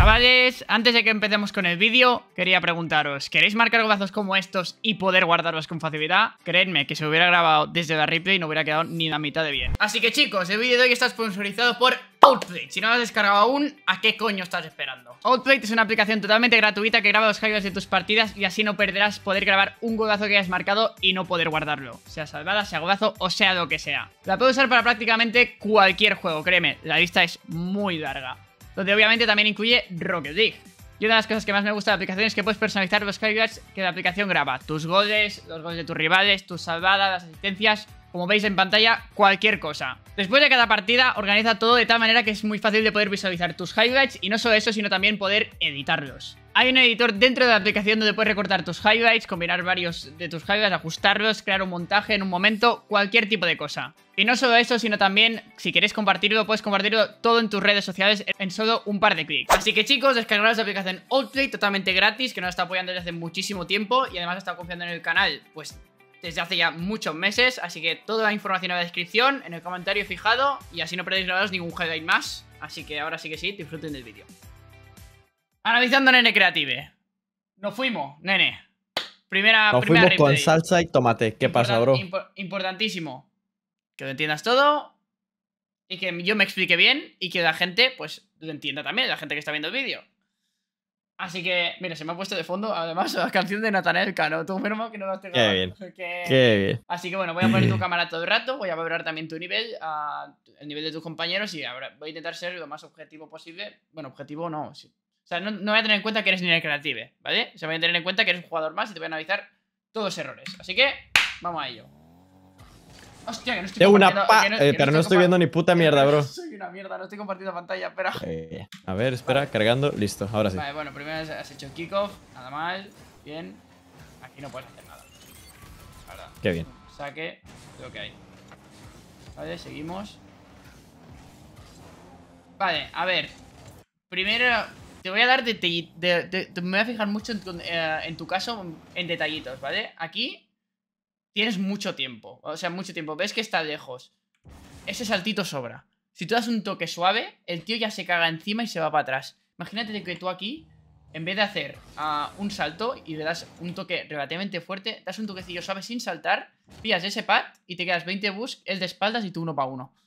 Chavales, antes de que empecemos con el vídeo, quería preguntaros, ¿queréis marcar golazos como estos y poder guardarlos con facilidad? Creedme que si hubiera grabado desde la replay no hubiera quedado ni la mitad de bien. Así que chicos, el vídeo de hoy está sponsorizado por Outplate. Si no lo has descargado aún, ¿a qué coño estás esperando? Outplate es una aplicación totalmente gratuita que graba los highlights de tus partidas y así no perderás poder grabar un golazo que hayas marcado y no poder guardarlo. Sea salvada, sea golazo o sea lo que sea. La puedes usar para prácticamente cualquier juego, créeme, la lista es muy larga. Donde obviamente también incluye Rocket League. Y una de las cosas que más me gusta de la aplicación es que puedes personalizar los highlights que la aplicación graba. Tus goles, los goles de tus rivales, tus salvadas, las asistencias, como veis en pantalla, cualquier cosa. Después de cada partida organiza todo de tal manera que es muy fácil de poder visualizar tus highlights y no solo eso, sino también poder editarlos. Hay un editor dentro de la aplicación donde puedes recortar tus highlights, combinar varios de tus highlights, ajustarlos, crear un montaje en un momento, cualquier tipo de cosa. Y no solo eso, sino también, si queréis compartirlo, puedes compartirlo todo en tus redes sociales en solo un par de clics. Así que chicos, descargaros la aplicación Outplate totalmente gratis, que nos está apoyando desde hace muchísimo tiempo y además está confiando en el canal, pues desde hace ya muchos meses. Así que toda la información en la descripción, en el comentario fijado, y así no perdéis grabaros ningún highlight más. Así que ahora sí que sí, disfruten del vídeo. Analizando Nene Creative. Nos fuimos, Nene. Nos fuimos con salsa y tomate. ¿Qué pasa, bro? Importantísimo que lo entiendas todo y que yo me explique bien y que la gente, pues, lo entienda también, la gente que está viendo el vídeo. Así que, mira, se me ha puesto de fondo, además, la canción de Natanael Cano. Tú menos mal que no lo has pegado. Qué bien. Qué bien. Así que bueno, voy a poner tu cámara todo el rato, voy a valorar también tu nivel, el nivel de tus compañeros y ahora voy a intentar ser lo más objetivo posible. Bueno, objetivo no, sí. O sea, no voy a tener en cuenta que eres Nene Creative, ¿vale? O sea, voy a tener en cuenta que eres un jugador más y te voy a analizar todos los errores. Así que, vamos a ello. Hostia, que no estoy compartiendo... pero no estoy viendo ni puta mierda, bro. Soy una mierda, no estoy compartiendo pantalla, espera. A ver, espera, vale. Cargando, listo, ahora sí. Vale, bueno, primero has hecho el kickoff, nada mal, bien. Aquí no puedes hacer nada. La verdad. Qué bien. Saque, lo que hay. Vale, seguimos. Vale, a ver. Primero... Te voy a dar me voy a fijar mucho en tu caso en detallitos, ¿vale? Aquí tienes mucho tiempo. O sea, mucho tiempo. Ves que está lejos. Ese saltito sobra. Si tú das un toque suave, el tío ya se caga encima y se va para atrás. Imagínate que tú aquí, en vez de hacer un salto y le das un toque relativamente fuerte, das un toquecillo suave sin saltar, pillas ese pad y te quedas 20 boosts, él de espaldas y tú 1 para 1.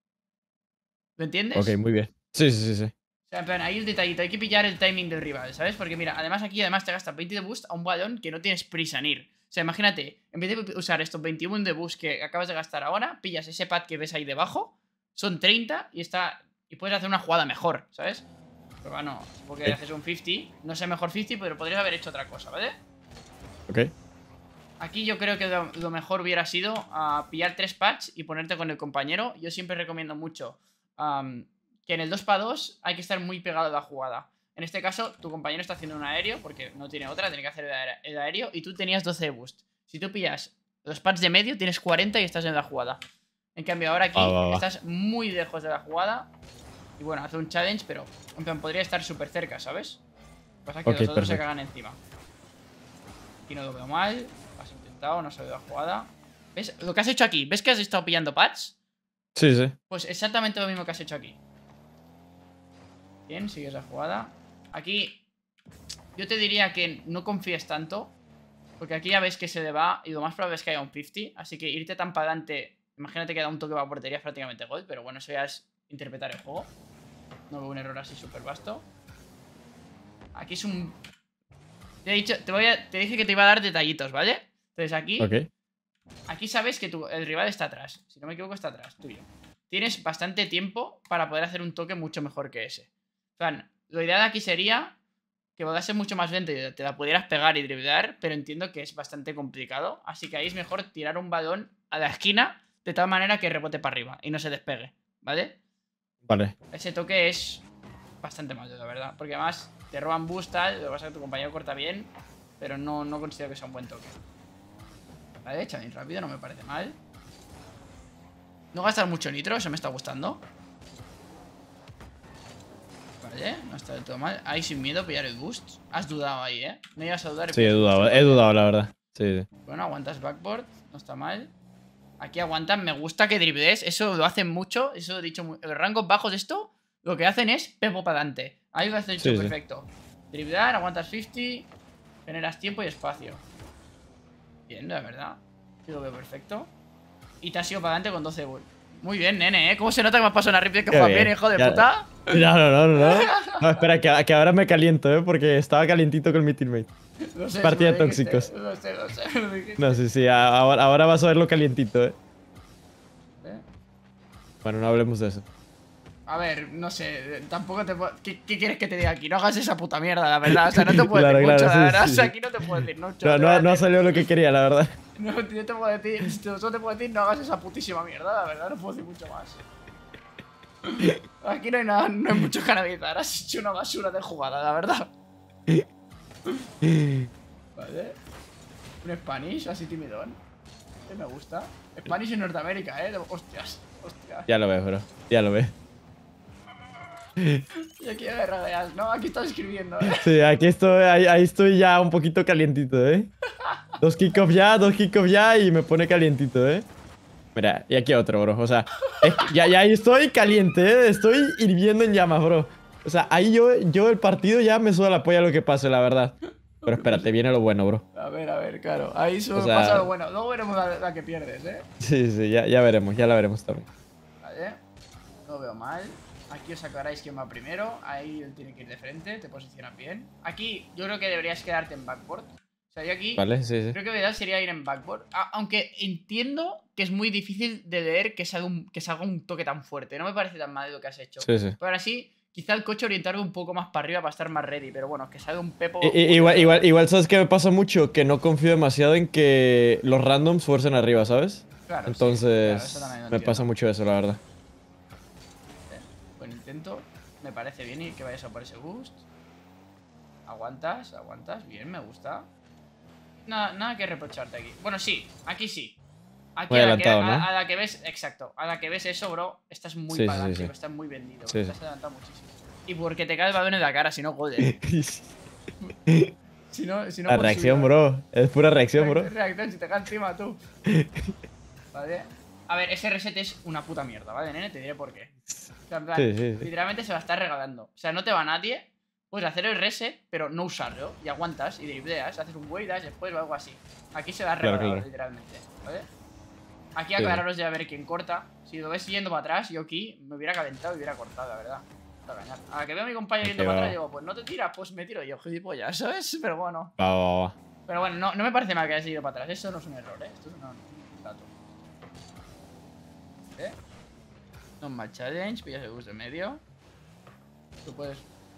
¿Lo entiendes? Ok, muy bien. Sí, sí, sí, sí. O sea, en plan, ahí el detallito, hay que pillar el timing del rival, ¿sabes? Porque mira, además aquí te gastas 20 de boost a un balón que no tienes prisa en ir. O sea, imagínate, en vez de usar estos 21 de boost que acabas de gastar ahora, pillas ese pad que ves ahí debajo, son 30 y puedes hacer una jugada mejor, ¿sabes? Pero bueno, porque haces un 50, no sé mejor 50, pero podrías haber hecho otra cosa, ¿vale? Ok. Aquí yo creo que lo mejor hubiera sido pillar 3 pads y ponerte con el compañero. Yo siempre recomiendo mucho... que en el 2x2 hay que estar muy pegado a la jugada. En este caso, tu compañero está haciendo un aéreo, porque no tiene otra, tiene que hacer el aéreo, y tú tenías 12 de boost. Si tú pillas los pads de medio, tienes 40 y estás en la jugada. En cambio, ahora aquí estás muy lejos de la jugada. Y bueno, hace un challenge, pero en plan, podría estar súper cerca, ¿sabes? Lo que pasa es que los otros se cagan encima. Aquí no lo veo mal. Has intentado, no ha salido la jugada. ¿Ves lo que has hecho aquí? ¿Ves que has estado pillando pads? Sí, sí. Pues exactamente lo mismo que has hecho aquí. Bien, sigues la jugada. Aquí yo te diría que no confíes tanto, porque aquí ya ves que se le va y lo más probable es que haya un 50. Así que irte tan para adelante, imagínate que da un toque para portería, es prácticamente gol. Pero bueno, eso ya es interpretar el juego. No veo un error así súper vasto. Aquí es un... Te dije que te iba a dar detallitos, ¿vale? Entonces aquí Aquí sabes que el rival está atrás. Si no me equivoco, está atrás, tuyo. Tienes bastante tiempo para poder hacer un toque mucho mejor que ese. O sea, lo ideal aquí sería que volase mucho más lento y te la pudieras pegar y driblar, pero entiendo que es bastante complicado. Así que ahí es mejor tirar un balón a la esquina de tal manera que rebote para arriba y no se despegue, ¿vale? Vale. Ese toque es bastante malo, la verdad. Porque además te roban boost, tal, lo que pasa es que tu compañero corta bien, pero no considero que sea un buen toque. Vale, challenge rápido, no me parece mal. No gastar mucho nitro, eso me está gustando. Vale, no está del todo mal. Ahí sin miedo pillar el boost. Has dudado ahí, ¿eh? No ibas a dudar. Sí, he dudado, la verdad. Sí, sí. Bueno, aguantas backboard, no está mal. Aquí aguantan, me gusta que dribbles. Eso lo hacen mucho, eso lo he dicho. Los rangos bajos de esto, lo que hacen es pepo para adelante. Ahí lo has hecho perfecto. Driblar, aguantas 50, generas tiempo y espacio. Bien, la verdad. Yo lo veo perfecto. Y te has ido para adelante con 12 vueltas. Muy bien, nene, ¿eh? ¿Cómo se nota que me has pasado una ripio que juega bien, hijo de puta? No, espera, que ahora me caliento, porque estaba calientito con mi teammate. No sé, partida de tóxicos. No sé. No, sí, ahora vas a verlo calientito, Bueno, no hablemos de eso. A ver, no sé, tampoco te puedo... ¿Qué quieres que te diga aquí? No hagas esa puta mierda, la verdad. O sea, no te puedo decir mucho, la verdad. O sea, aquí no te puedo decir mucho. No ha salido lo que quería, la verdad. No te puedo decir, solo te puedo decir no hagas esa putísima mierda, la verdad. No puedo decir mucho más. Aquí no hay nada, no hay mucho que analizar. Has hecho una basura de jugada, la verdad. Vale. Un Spanish, así timidón. Que me gusta. Spanish en Norteamérica, Hostias. Ya lo ves, bro. Ya lo ves. Y aquí me rodeas, ¿no? Aquí estás escribiendo, Sí, aquí estoy, ahí estoy ya un poquito calientito, 2 kickoffs ya y me pone calientito, Mira, y aquí otro, bro. O sea, ya ahí estoy caliente, Estoy hirviendo en llamas, bro. O sea, ahí yo el partido ya me suda la polla lo que pase, la verdad. Pero espérate, viene lo bueno, bro. A ver, claro. Ahí solo pasa lo bueno. Luego veremos la que pierdes, Sí, ya veremos, ya la veremos también. Vale. No veo mal. Aquí os aclaráis quién va primero. Ahí él tiene que ir de frente, te posicionas bien. Aquí yo creo que deberías quedarte en backboard. O sea, yo aquí creo que lo ideal sería ir en backboard. Aunque entiendo que es muy difícil de leer que salga un toque tan fuerte. No me parece tan mal lo que has hecho. Pero ahora sí, quizá el coche orientarlo un poco más para arriba para estar más ready. Pero bueno, que salga un pepo... Igual ¿sabes qué me pasa mucho? Que no confío demasiado en que los randoms fuercen arriba, ¿sabes? Claro, entonces sí, claro, me pasa mucho eso, la verdad. Buen intento. Me parece bien y que vayas a por ese boost. Aguantas. Bien, me gusta. Nada que reprocharte aquí. Bueno, sí, aquí sí. Aquí a la que ves, exacto. A la que ves eso, bro, estás muy para adelante, estás muy vendido. Estás adelantado muchísimo. Y porque te cae el balón en la cara, si no, joder. si no, la reacción, bro. Es pura reacción, bro. Es reacción, si te cae encima tú. Vale. A ver, ese reset es una puta mierda, ¿vale, nene? Te diré por qué. O sea, en plan, literalmente se va a estar regalando. O sea, no te va nadie. Puedes hacer el reset, pero no usarlo. Y aguantas y dribleas, haces un way dash después o algo así. Aquí se va a regalar, literalmente. ¿Vale? Aquí aclararos ya a ver quién corta. Si lo ves yendo para atrás, yo aquí me hubiera calentado y hubiera cortado, la verdad. A la que veo a mi compañero yendo para atrás, digo, pues no te tiras, pues me tiro yo, gilipollas, ¿sabes? Pero bueno. Pero bueno, no me parece mal que hayas ido para atrás. Eso no es un error, Esto es un dato. Normal challenge, pillas el boost de medio. Tú puedes...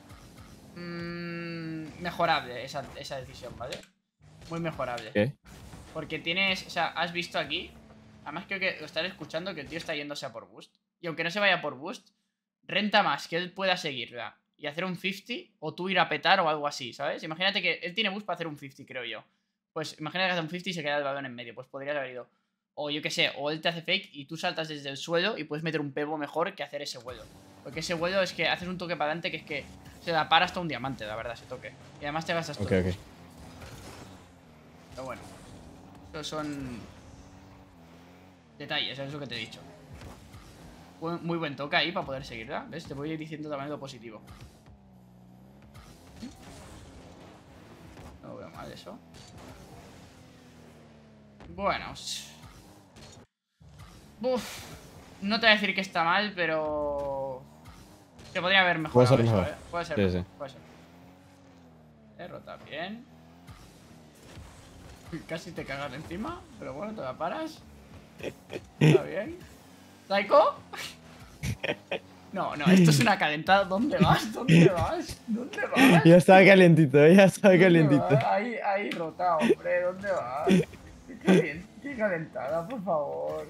mejorable esa decisión, ¿vale? Muy mejorable. Porque tienes... O sea, has visto aquí... Además creo que lo estás escuchando que el tío está yéndose a por boost. Y aunque no se vaya por boost, renta más que él pueda seguirla y hacer un 50 o tú ir a petar o algo así, ¿sabes? Imagínate que él tiene boost para hacer un 50, creo yo. Pues imagínate que hace un 50 y se queda el balón en medio. Pues podrías haber ido... O yo que sé, o él te hace fake y tú saltas desde el suelo y puedes meter un pebo mejor que hacer ese vuelo. Porque ese vuelo es que haces un toque para adelante que es que se la para hasta un diamante, la verdad, ese toque. Y además te gastas todo. Pero bueno, estos son detalles, es lo que te he dicho. Muy buen toque ahí para poder seguirla, ¿ves? Te voy a ir diciendo también lo positivo. No veo mal eso. Bueno, no te voy a decir que está mal, pero... Se podría haber mejorado. Puede ser mejor. Puede ser mejor. Puede ser. Rota bien. Casi te cagas encima, pero bueno, te la paras. Está bien. ¿Psycho? No, esto es una calentada. ¿Dónde vas? Ya estaba calentito, Ahí rota, hombre. ¿Dónde vas? Qué calentada, por favor.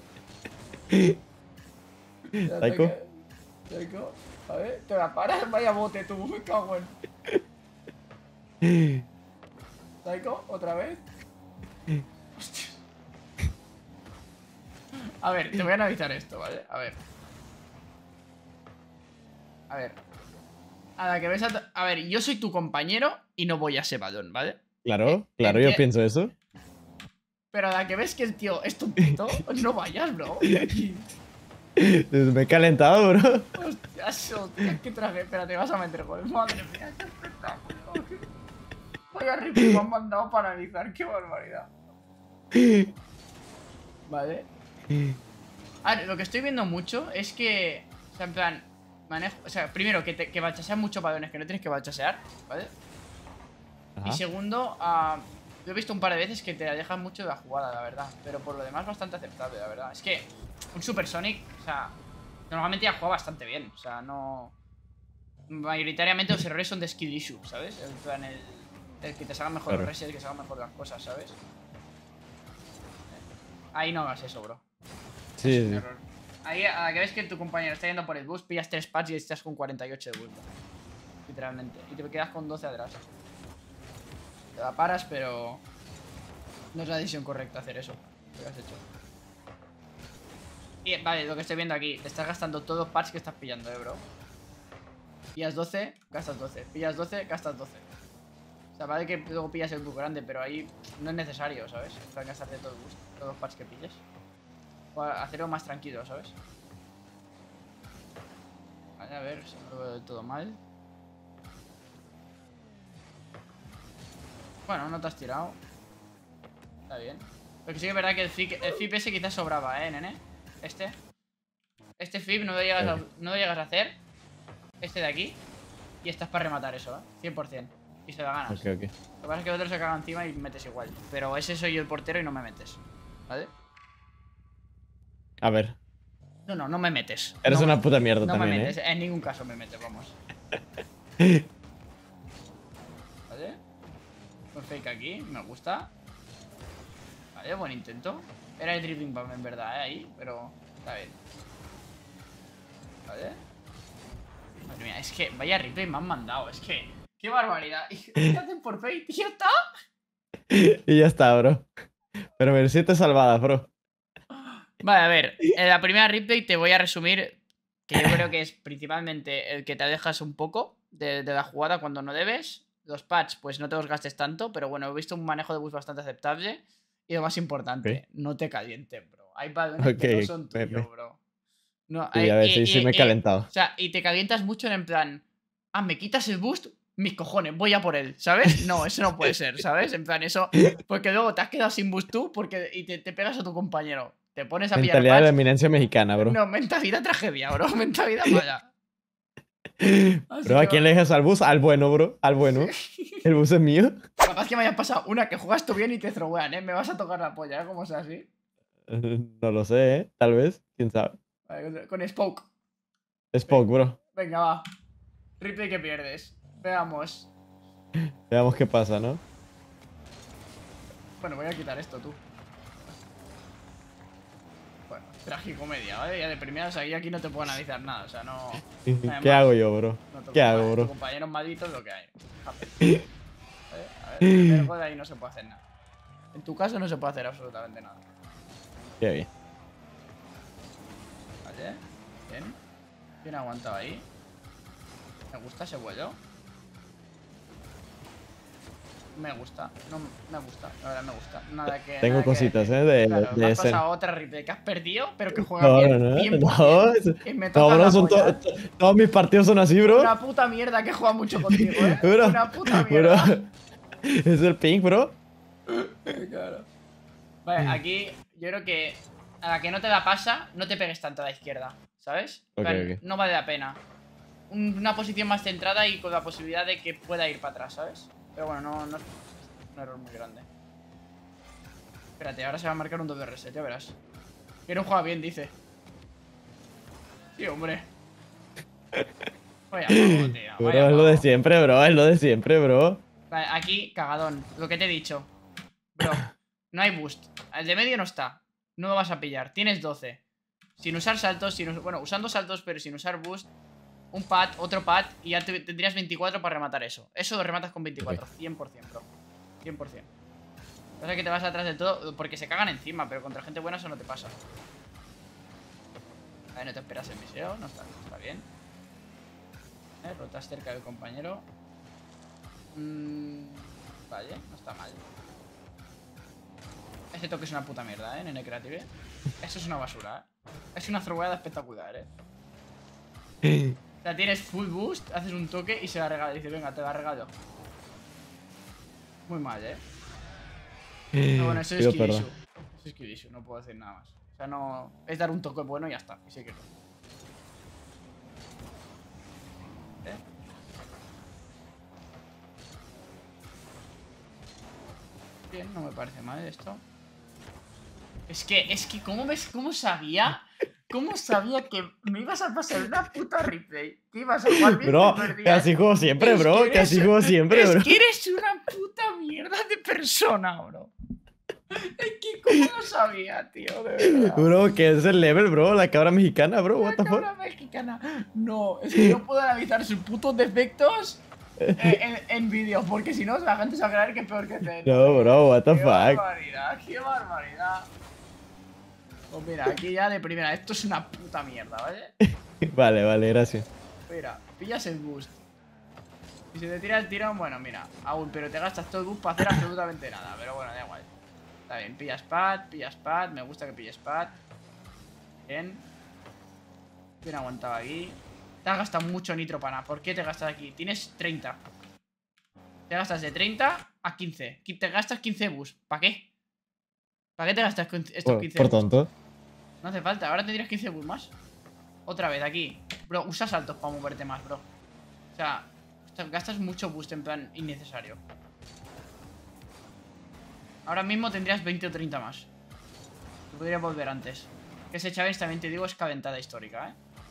¿Psycho? A ver, te la paras, vaya bote tú, me cago en... ¿Psycho? ¿Otra vez? Hostia. A ver, te voy a analizar esto, ¿vale? A ver. A la que ves a ver, yo soy tu compañero y no voy a ese balón, ¿vale? Claro, yo pienso eso. Pero a la que ves que el tío es tontito, no vayas, bro. Me he calentado, bro. Hostia, qué traje. Espérate, vas a meter gol. Madre mía, qué espectáculo. Vaya rifle me han mandado para analizar, qué barbaridad. Vale. A ver, lo que estoy viendo mucho es que, o sea, en plan, manejo, o sea, primero, que bachasean mucho balones, que no tienes que bachasear, ¿vale? Ajá. Y segundo, yo he visto un par de veces que te alejan mucho de la jugada, la verdad. Pero por lo demás, bastante aceptable, la verdad. Es que un Super Sonic, o sea, normalmente ya juega bastante bien. O sea, no... Mayoritariamente los errores son de skill issue, ¿sabes? En plan, el que te salgan mejor Claro. los reses, el que salgan mejor las cosas, ¿sabes? Ahí no hagas eso, bro. Sí, Es un sí. error. Ahí, a la que ves que tu compañero está yendo por el bus, pillas 3 pads y estás con 48 de bus, bro. Literalmente. Y te quedas con 12 atrás. Te la paras, pero... No es la decisión correcta hacer eso. Lo que has hecho. Y vale, lo que estoy viendo aquí. Te estás gastando todos los pads que estás pillando, bro. Pillas 12, gastas 12. Pillas 12, gastas 12. O sea, vale que luego pillas el bus grande, pero ahí no es necesario, ¿sabes? Para gastarte todos los pads que pilles. O hacerlo más tranquilo, ¿sabes? Vale, a ver, si no lo veo del todo mal. Bueno, no te has tirado. Está bien. Lo que sí que es verdad que el FIP ese quizás sobraba, nene. Este FIP no lo llegas a hacer. Este de aquí. Y estás para rematar eso, 100%. Y se la ganas. Ok. Lo que pasa es que otro se caga encima y metes igual. Pero ese soy yo el portero y no me metes. ¿Vale? A ver. No me metes. Eres una puta mierda no también, me metes. En ningún caso me metes, vamos. ¿Vale? Un fake aquí, me gusta. Vale, buen intento. Era el dribbling bomb en verdad, ahí, pero está bien. Vale. Madre mía, es que vaya replay me han mandado, es que... ¡Qué barbaridad! ¿Qué hacen por fake? ¿Y ya está? Y ya está, bro. Pero me 7 salvadas, bro. Vale, a ver, en la primera replay te voy a resumir, que yo creo que es principalmente el que te alejas un poco de la jugada cuando no debes. Los pads, pues no te los gastes tanto, pero bueno, he visto un manejo de bus bastante aceptable. Y lo más importante, Ok. no te calientes, bro. Hay balones que no son tuyos, bro. No, Sí, a ver, sí me he calentado. o sea, y te calientas mucho en plan, me quitas el boost, mis cojones, voy a por él, ¿sabes? No, eso no puede ser, ¿sabes? En plan, eso, porque luego te has quedado sin boost tú y te pegas a tu compañero. Te pones a pillar Mentalidad de la pads. eminencia mexicana, bro. No, mentalidad tragedia, bro. Mentalidad mala. Así Bro, ¿a que quién le dejas al bus? Al bueno, bro. Al bueno. El bus es mío. capaz que me haya pasado una que juegas tú bien y te throwean, ¿eh? Me vas a tocar la polla, ¿eh? Como sea así. No lo sé, ¿eh? Tal vez. ¿Quién sabe? Vale, con Spoke. Spoke, bro. Venga, va. Replay que pierdes. Veamos. Veamos qué pasa, ¿no? Bueno, voy a quitar esto, tú. Bueno, tragicomedia, ¿vale? Ya de primera, o sea, yo aquí no te puedo analizar nada, o sea, no... ¿Qué hago yo, bro? No ¿Qué hago, bro? compañeros malditos lo que hay. ¿Vale? A ver, el primer gol ahí no se puede hacer nada. En tu caso no se puede hacer absolutamente nada. Qué bien. Vale, bien. Bien aguantado ahí. Me gusta ese vuelo. Me gusta, no me gusta, la verdad me gusta. Nada que. Tengo nada cositas, que, de me has escena. pasado otra replay que has perdido, pero que juega No, bien. no, Bien no. por No, bien. Y me no, tocas bro, la son polla. todos mis partidos son así, bro. Una puta mierda que juega mucho contigo, ¿eh? Bro, Una puta bro. mierda. Es el ping, bro. Claro. Vale, aquí yo creo que a la que no te la pasa, no te pegues tanto a la izquierda, ¿sabes? En plan, Ok. no vale la pena. Una posición más centrada y con la posibilidad de que pueda ir para atrás, ¿sabes? Pero bueno, no es un error muy grande. Espérate, ahora se va a marcar un doble reset, ya verás. Que no juega bien, dice. Sí, hombre. Vaya juego, tío. Bro, Vaya es lo de juego. siempre, bro. Es lo de siempre, bro. Vale, aquí, cagadón. Lo que te he dicho. Bro, no hay boost. El de medio no está. No lo vas a pillar. Tienes 12. Sin usar saltos, bueno, usando saltos, pero sin usar boost. Un pad, otro pad y ya tendrías 24 para rematar eso. Eso lo rematas con 24, 100%, bro. 100%. Pasa que te vas atrás del todo porque se cagan encima, pero contra gente buena eso no te pasa. A ver, no te esperas el miseo, no está bien. Rotas cerca del compañero. Vale, no está mal. Este toque es una puta mierda, nene creative. Eso es una basura, Es una throwada espectacular, O sea, tienes full boost, haces un toque y se la regala. Dice, venga, te la regalo. Muy mal, Pero bueno, eso es Pido skill issue. perdón. Eso es skill issue, no puedo decir nada más. O sea, no... Es dar un toque bueno y ya está. Y sé que no. Bien, no me parece mal esto. Es que, ¿cómo sabía? ¿Cómo sabía que me ibas a pasar una puta replay? Que ibas a jugar bien Bro, y perdías? que así juego siempre, Es bro. que Que así eres- juego siempre, bro. Es que eres una puta mierda de persona, bro. Es que, ¿cómo lo sabía, tío? De verdad. Bro, que es el level, bro. La cabra mexicana, bro. La What the fuck. cabra mexicana. No, es que no puedo analizar sus putos defectos en vídeos, porque si no, la gente se va a creer que es peor que Zen. No, bro, what the ¡Qué fuck. barbaridad! ¡Qué barbaridad! Pues mira, aquí ya de primera, esto es una puta mierda, ¿vale? Vale, vale, gracias. Mira, pillas el boost. Y si te tira el tirón, bueno, mira, aún, pero te gastas todo el boost para hacer absolutamente nada. Pero bueno, da igual. Está bien, pillas pad, me gusta que pilles pad. Bien. Bien aguantado aquí. Te has gastado mucho nitro para nada. ¿Por qué te gastas aquí? Tienes 30. Te gastas de 30 a 15. Te gastas 15 boost. ¿Para qué? ¿Para qué te gastas estos 15 Por boost? tonto. No hace falta, ahora tendrías 15 boost más. Otra vez, aquí. Bro, usa saltos para moverte más, bro. O sea, gastas mucho boost en plan innecesario. Ahora mismo tendrías 20 o 30 más. Te podrías volver antes. Que ese challenge también te digo es calentada histórica,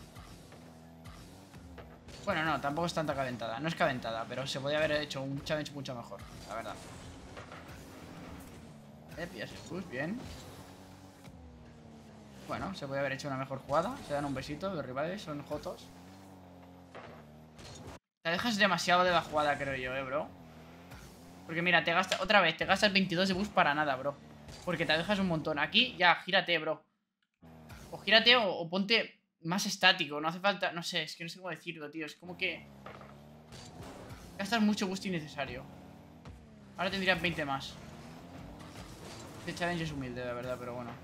Bueno, no, tampoco es tanta calentada. No es calentada, pero se podría haber hecho un challenge mucho mejor, la verdad. Pillas el boost, bien. Bueno, se podría haber hecho una mejor jugada. Se dan un besito, los rivales son jotos. Te dejas demasiado de la jugada, creo yo, bro. Porque mira, te gastas, otra vez, te gastas 22 de boost para nada, bro. Porque te dejas un montón. Aquí ya, gírate, bro. O gírate o ponte más estático. No hace falta, no sé, es que no sé cómo decirlo, tío. Es como que gastas mucho boost innecesario. Ahora tendrías 20 más. Este challenge es humilde, la verdad, pero bueno.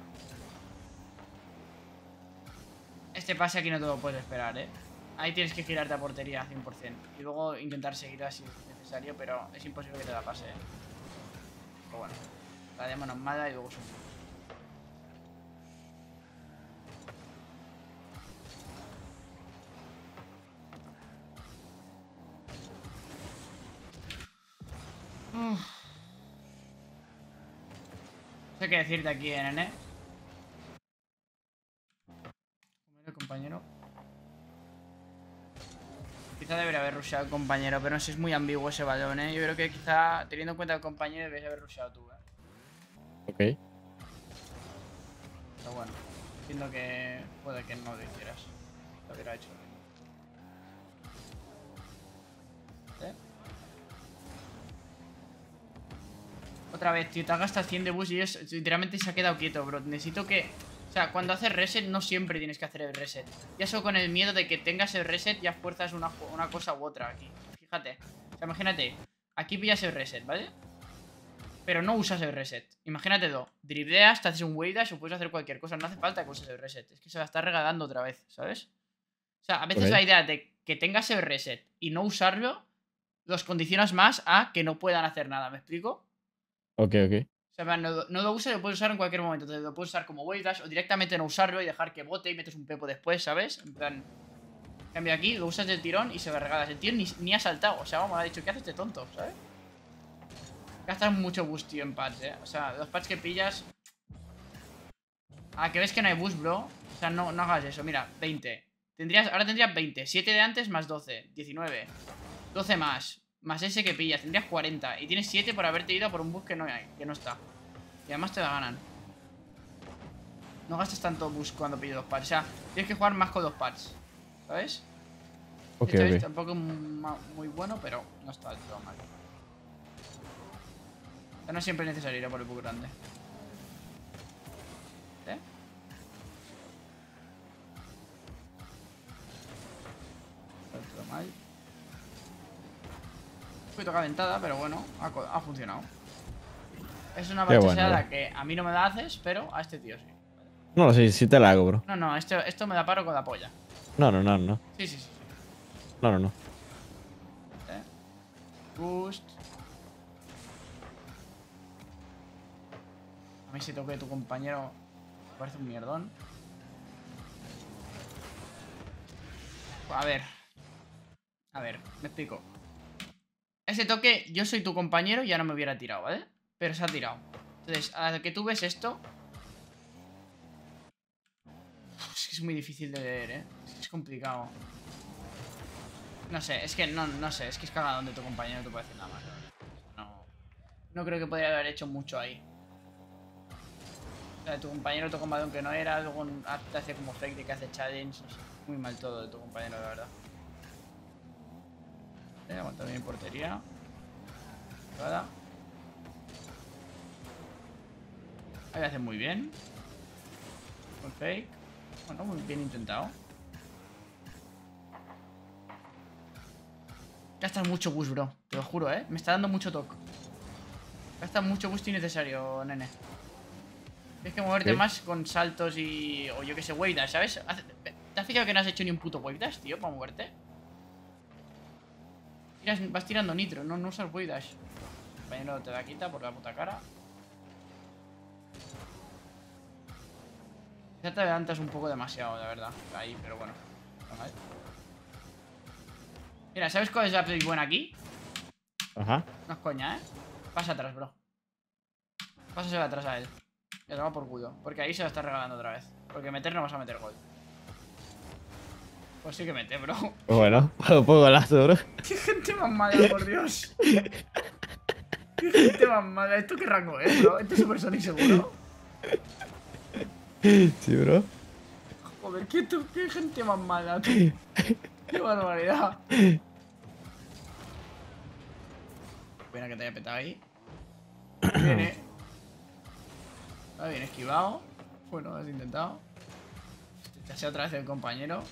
Este pase aquí no te lo puedes esperar, Ahí tienes que girarte a portería 100%. Y luego intentar seguir así si es necesario, pero es imposible que te la pase, Pero bueno, la demos mala y luego sube. No sé qué decirte aquí, nene. Compañero. Quizá debería haber rusheado el compañero, pero no sé, es muy ambiguo ese balón, Yo creo que quizá, teniendo en cuenta el compañero, deberías haber rusheado tú, Ok. Pero bueno, entiendo que puede que no lo hicieras. Lo hubiera hecho. Otra vez, tío, te has gastado 100 de boost y ellos literalmente se ha quedado quieto, bro. Necesito que... O sea, cuando haces reset no siempre tienes que hacer el reset. Ya solo con el miedo de que tengas el reset ya fuerzas una cosa u otra aquí. Fíjate. O sea, imagínate. Aquí pillas el reset, ¿vale? Pero no usas el reset. Imagínatelo. Dribleas, te haces un wave dash o puedes hacer cualquier cosa. No hace falta que uses el reset. Es que se va a estar regalando otra vez, ¿sabes? O sea, a veces la idea de que tengas el reset y no usarlo los condicionas más a que no puedan hacer nada. ¿Me explico? Ok, ok. O sea, no lo uses, lo puedes usar en cualquier momento. Entonces lo puedes usar como wave dash o directamente no usarlo y dejar que bote y metes un pepo después, ¿sabes? En plan, cambio aquí, lo usas del tirón y se lo regalas. El tío ni ha saltado. O sea, vamos, ha dicho, ¿qué hace este tonto? ¿Sabes? Gastas mucho boost, tío, en pads, O sea, los pads que pillas... Que ves que no hay boost, bro. O sea, no hagas eso. Mira, 20. Ahora tendrías 20. 7 de antes más 12. 19. 12 más. Más ese que pillas, tendrías 40. Y tienes 7 por haberte ido por un boost que no hay, que no está. Y además te la ganan. No gastas tanto boost cuando pilles 2 pads. O sea, tienes que jugar más con 2 pads. ¿Sabes? Ok, De hecho, ok. tampoco es muy bueno, pero no está del todo mal. O sea, no siempre es necesario ir a por el boost grande. Está todo mal. Un poquito calentada, pero bueno, ha funcionado. Es una bacha bueno, a la que a mí no me la haces, pero a este tío sí. No, sí, sí te la hago, bro. No, no, esto me da paro con la polla. No, no, no, no. Sí, sí, sí. No, no, no. Boost. A mí si toque tu compañero me parece un mierdón. A ver. A ver, me explico. Ese toque, yo soy tu compañero y ya no me hubiera tirado, ¿vale? Pero se ha tirado. Entonces, a la que tú ves esto... Es que es muy difícil de leer, ¿eh? Es complicado. No sé, es que no sé, es que es cagadón de tu compañero, no te puedo decir nada más. No creo que podría haber hecho mucho ahí. O sea, tu compañero tocó un balón que no era, luego te hace como fake de que hace challenge. No sé, muy mal todo de tu compañero, la verdad. Aguanta bien en portería. Jugada. Ahí lo hace muy bien. Con fake. Bueno, muy bien intentado. Gastas mucho boost, bro. Te lo juro, ¿eh? Me está dando mucho toque. Gastas mucho boost innecesario, nene. Tienes que moverte más con saltos y... O yo que sé, wave dash, ¿sabes? ¿Te has fijado que no has hecho ni un puto wave dash, tío, para moverte? Vas tirando nitro, no usas wave dash. El compañero te la quita por la puta cara. Ya te adelantas un poco demasiado, la verdad. Ahí, pero bueno. Mira, ¿sabes cuál es la play buena aquí? Ajá. No es coña, ¿eh? Pasa atrás, bro. Pásaselo atrás a él. Ya toma por culo. Porque ahí se lo está regalando otra vez. Porque meter no vas a meter gol. Pues sí que mete, bro. Pues bueno, poco golazo, bro. Qué gente más mala, por Dios. Qué gente más mala. ¿Esto qué rango es, bro? ¿Esto es Super Sonic seguro? Sí, bro. Joder, qué gente más mala, tú. Qué barbaridad. Pena que te haya petado ahí. Viene. Está bien esquivado. Bueno, has intentado. Te hace otra vez el compañero.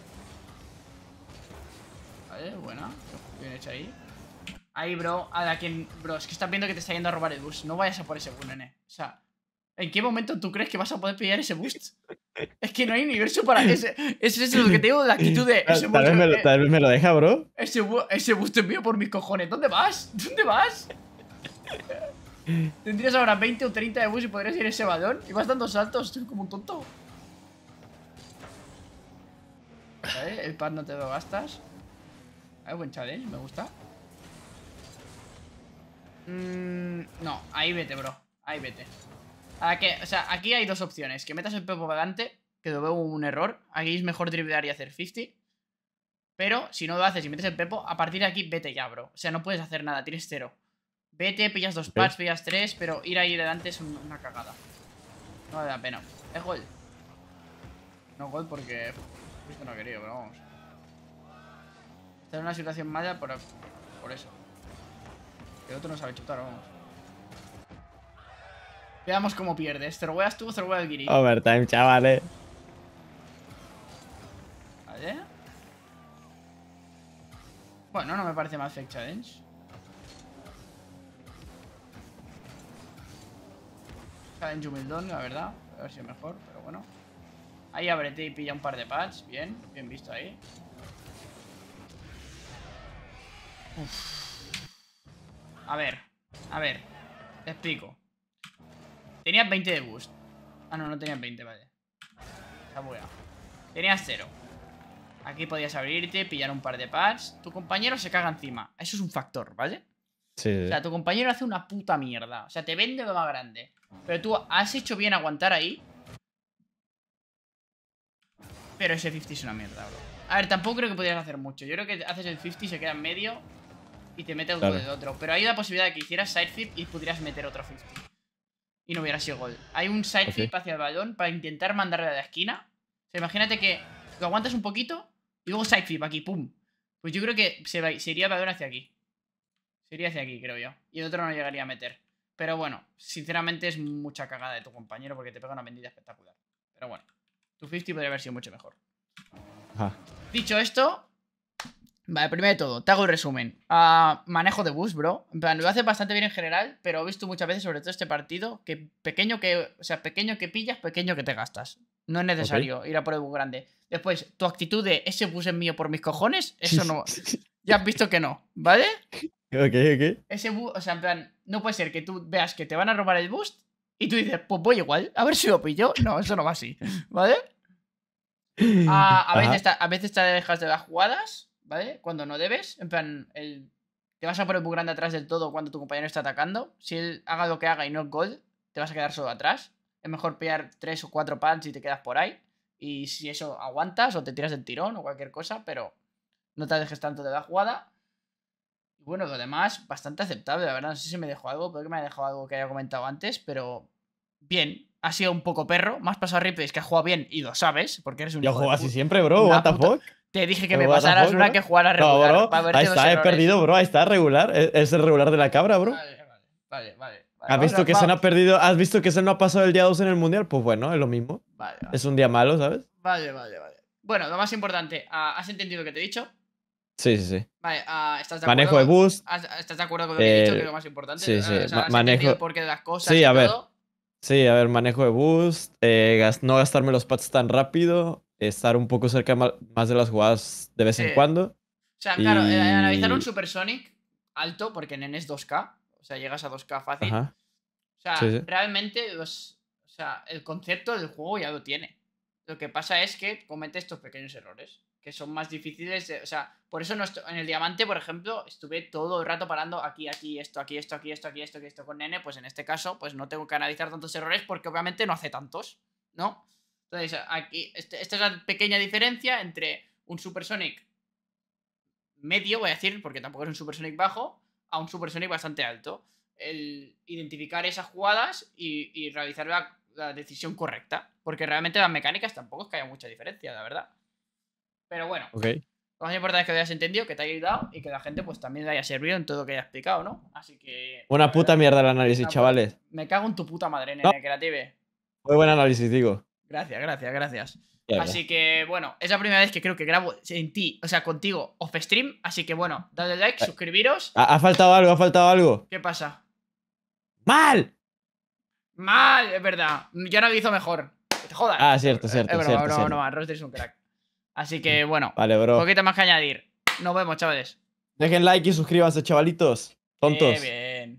Vale, buena. Bien hecho ahí. Ahí, bro. A la quien. Bro, es que estás viendo que te está yendo a robar el boost. No vayas a por ese boost, nene. O sea, ¿en qué momento tú crees que vas a poder pillar ese boost? Es que no hay universo para ese. Eso es lo que te digo de la actitud de. Tal vez me lo deja, bro. Ese boost es mío por mis cojones. ¿Dónde vas? ¿Dónde vas? Tendrías ahora 20 o 30 de boost y podrías ir ese balón. Y vas dando saltos. Estoy como un tonto. Vale, el pad no te lo gastas. Buen challenge, me gusta. No, ahí vete, bro. Ahí vete. O sea, aquí hay dos opciones. Que metas el pepo para adelante, que lo veo un error. Aquí es mejor driblear y hacer 50. Pero si no lo haces y metes el pepo, a partir de aquí vete ya, bro. O sea, no puedes hacer nada, tienes 0. Vete, pillas 2 pads, pillas 3, pero ir ahí adelante es una cagada. No vale la pena. Es gol. No gol porque esto no ha querido, pero vamos. Está en una situación mala por eso. El otro no sabe chutar, vamos. Veamos cómo pierdes. Zerweas tú o Zerwea el Guiri. Overtime, chavales. Vale. Bueno, no me parece mal fake challenge. Challenge humildón, la verdad. A ver si es mejor, pero bueno. Ahí ábrete y pilla un par de pads. Bien, bien visto ahí. Uf. A ver, te explico. Tenías 20 de boost. Ah, no, no tenías 20, vale. Se ha bugueado. Tenías 0. Aquí podías abrirte, pillar un par de pads. Tu compañero se caga encima. Eso es un factor, ¿vale? Sí. O sea, tu compañero hace una puta mierda. O sea, te vende lo más grande. Pero tú has hecho bien aguantar ahí. Pero ese 50 es una mierda, bro. A ver, tampoco creo que podrías hacer mucho. Yo creo que haces el 50 y se queda en medio y te mete el gol del otro. Pero hay la posibilidad de que hicieras side flip y pudieras meter otro 50. Y no hubiera sido gol. Hay un side flip hacia el balón para intentar mandarle a la esquina. O sea, imagínate que lo aguantas un poquito y luego side flip aquí, pum. Pues yo creo que se iría el balón hacia aquí. Se iría hacia aquí, creo yo. Y el otro no llegaría a meter. Pero bueno, sinceramente es mucha cagada de tu compañero porque te pega una vendida espectacular. Pero bueno, tu 50 podría haber sido mucho mejor. Ajá. Dicho esto, Vale, primero de todo, te hago el resumen. Manejo de boost, bro. En plan, lo hace bastante bien en general, pero he visto muchas veces, sobre todo este partido, que pequeño que. O sea, pequeño que pillas, pequeño que te gastas. No es necesario ir a por el boost grande. Después, tu actitud de ese boost es mío por mis cojones, eso no. Ya has visto que no, ¿vale? Ok. Ese boost, o sea, en plan, no puede ser que tú veas que te van a robar el boost y tú dices, pues voy igual, a ver si lo pillo. No, eso no va así, ¿vale? Ajá. A veces te dejas de las jugadas, ¿vale? Cuando no debes. En plan, te vas a poner muy grande atrás del todo cuando tu compañero está atacando. Si él haga lo que haga y no es gol, te vas a quedar solo atrás. Es mejor pillar 3 o 4 pads y te quedas por ahí. Y si eso aguantas o te tiras del tirón o cualquier cosa, pero no te dejes tanto de la jugada. Y bueno, lo demás, bastante aceptable, la verdad. No sé si me dejó algo, creo que me ha dejado algo que haya comentado antes, pero bien. Ha sido un poco perro. Me has pasado replays que has jugado bien y lo sabes, porque eres un Yo hijo de juego así puta. siempre, bro. What Una the puta. fuck. Te dije que me What the pasaras fuck, una bro. que jugara No, regular, bro. para Ahí verte los está, he errores. perdido, bro. Ahí está, regular. Es el regular de la cabra, bro. Vale. ¿Has Vamos visto a, que se no ha perdido? ¿Has visto que se no ha pasado el día 2 en el mundial? Pues bueno, es lo mismo. vale. Es un día malo, ¿sabes? Vale. Bueno, lo más importante, ¿has entendido lo que te he dicho? Sí. Vale, ¿estás de Manejo de acuerdo? boost. ¿Estás de acuerdo con lo que he dicho? Que es lo más importante. Sí. O sea, ¿has entendido el Manejo. porqué de las cosas Sí, y a ver. todo? Sí, a ver, manejo de boost. No gastarme los pads tan rápido. Estar un poco cerca más de las jugadas de vez Sí. en cuando. O sea, claro, analizar un Y. Supersonic alto, porque Nen es 2K. O sea, llegas a 2K fácil. Ajá. O sea, Sí. realmente o sea, el concepto del juego ya lo tiene. Lo que pasa es que comete estos pequeños errores, que son más difíciles de... O sea, por eso no en el diamante, por ejemplo, estuve todo el rato parando aquí, esto con Nene. Pues en este caso, pues no tengo que analizar tantos errores porque obviamente no hace tantos, ¿no? Entonces, aquí, esta es la pequeña diferencia entre un Supersonic medio, voy a decir, porque tampoco es un Supersonic bajo, a un Supersonic bastante alto. El identificar esas jugadas y realizar la decisión correcta. Porque realmente las mecánicas tampoco es que haya mucha diferencia, la verdad. Pero bueno, Ok. lo más importante es que lo hayas entendido, que te haya ayudado y que la gente pues también le haya servido en todo lo que haya explicado, ¿no? Así que, Una la puta verdad, mierda el análisis, una puta... chavales. Me cago en tu puta madre, No, nene, creative. muy buen análisis, digo. Gracias. Ya. Así que, bueno, es la primera vez que creo que grabo en ti, o sea, contigo off stream. Así que, bueno, dadle like, suscribiros. Ha faltado algo, ha faltado algo. ¿Qué pasa? ¡Mal! ¡Mal! Es verdad. Yo analizo mejor. Que te jodas. Ah, cierto. Es broma. Roster es un crack. Así que, bueno, Vale, bro. poquito más que añadir. Nos vemos, chavales. Dejen like y suscríbanse, chavalitos. Tontos. Bien.